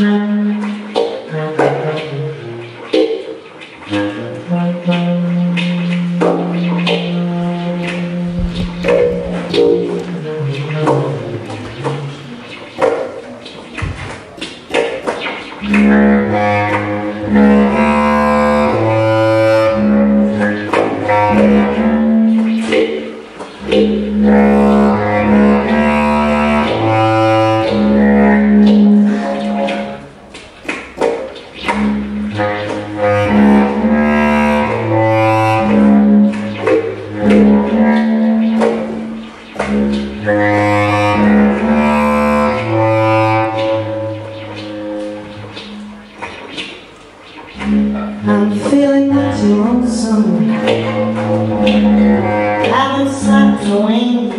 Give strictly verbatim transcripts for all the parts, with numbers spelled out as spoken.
I'm feeling like you're on summer. Haven't slept a wink.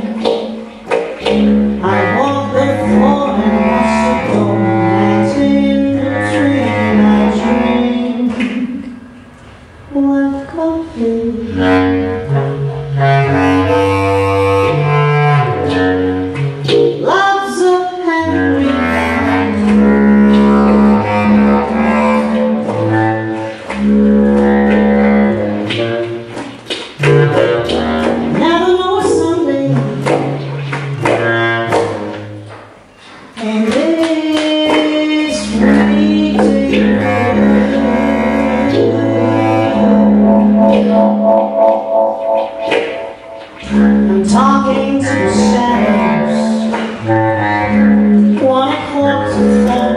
I walk the floor and watch you go. And in between I drink white coffee. Love's a Henry never know a Sunday and this free I'm talking to the shadows. One o'clock to four,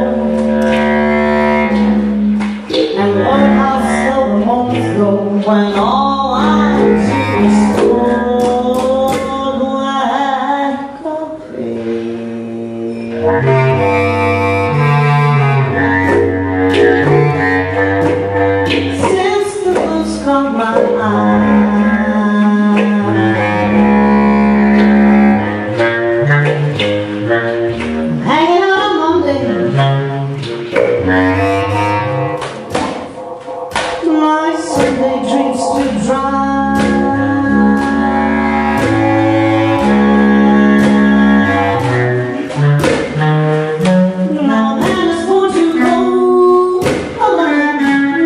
and Lord how slow the moments go when all I do is pour black coffee. Since the blues caught my eye, I'm hanging out on Monday. My Sunday drinks too dry. Now man is born to go alone.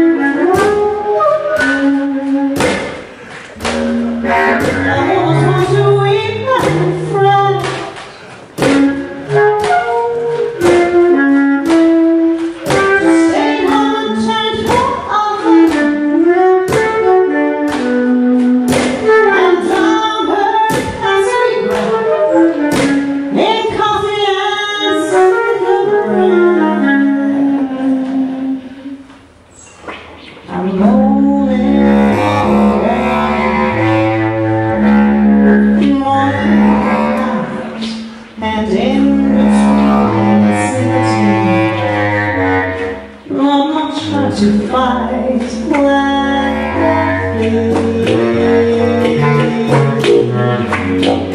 I almost want to weep and fret. Stay home and change for other. And drown her as regret in coffee and cigarette. I'm rolling and in between I'm not trying to fight black coffee.